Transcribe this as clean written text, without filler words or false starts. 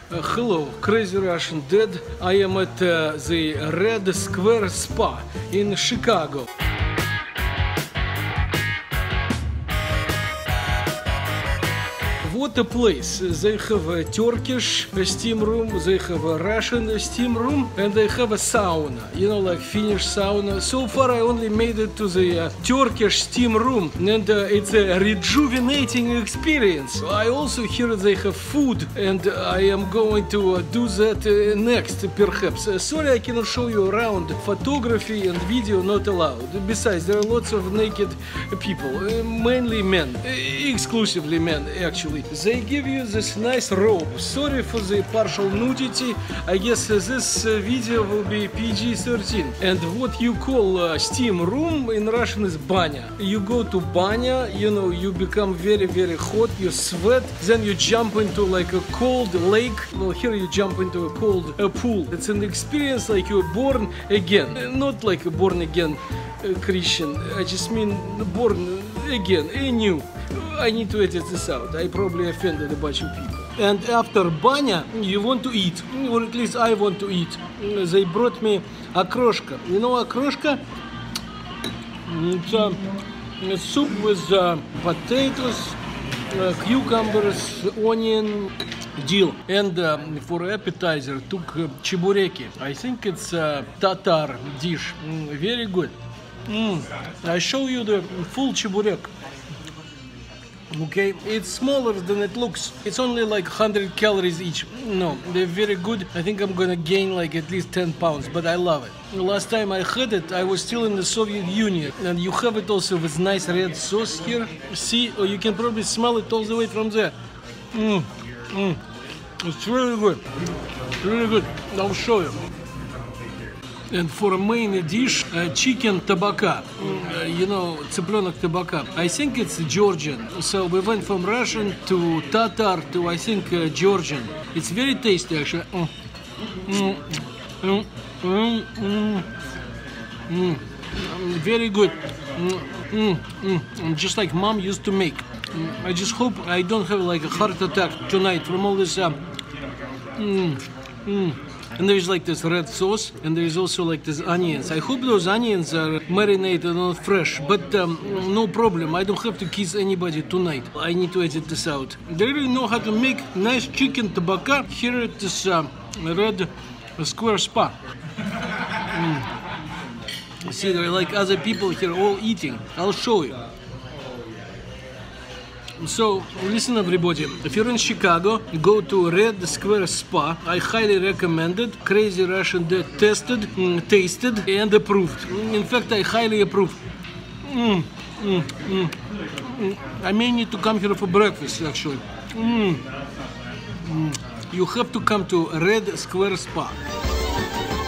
Hello, Crazy Russian Dad. I am at the Red Square Spa in Chicago. What a place. They have a Turkish steam room, they have a Russian steam room, and they have a sauna, you know, like Finnish sauna. So far I only made it to the Turkish steam room, and it's a rejuvenating experience. I also hear they have food, and I am going to do that next, perhaps. Sorry I cannot show you around. Photography and video not allowed. Besides, there are lots of naked people, mainly men, exclusively men actually. They give you this nice robe. Sorry for the partial nudity. I guess this video will be PG-13. And what you call steam room in Russian is banya. You go to banya, you know, you become very, very hot, you sweat, then you jump into like a cold lake. Well, here you jump into a cold pool. It's an experience like you're born again. Not like a born again Christian. I just mean born again, anew. I need to edit this out. I probably offended a bunch of people. And after banya, you want to eat, or at least I want to eat. They brought me okroshka. You know okroshka? It's a soup with potatoes, cucumbers, onion, dill. And for appetizer, took chebureki. I think it's a Tatar dish. Very good. I show you the full cheburek. Okay, it's smaller than it looks. It's only like 100 calories each. No, they're very good. I think I'm gonna gain like at least 10 pounds, but I love it. The last time I had it, I was still in the Soviet Union. And you have it also with nice red sauce here. See, or you can probably smell it all the way from there. It's really good. Really good. I'll show you. And for a main dish, chicken tabaka, you know, цыпленок табака. I think it's Georgian. So we went from Russian to Tatar to, I think, Georgian. It's very tasty, actually. Very good. Just like mom used to make. I just hope I don't have like a heart attack tonight from all this. And there's like this red sauce, and there's also like these onions. I hope those onions are marinated, not fresh, but no problem. I don't have to kiss anybody tonight. I need to edit this out. They really know how to make nice chicken tabaka here at this Red Square Spa. See, there are like other people here all eating. I'll show you. So, listen everybody, if you're in Chicago, go to Red Square Spa. I highly recommend it. Crazy Russian Dad tested, tasted, and approved. In fact, I highly approve. I may need to come here for breakfast, actually. You have to come to Red Square Spa.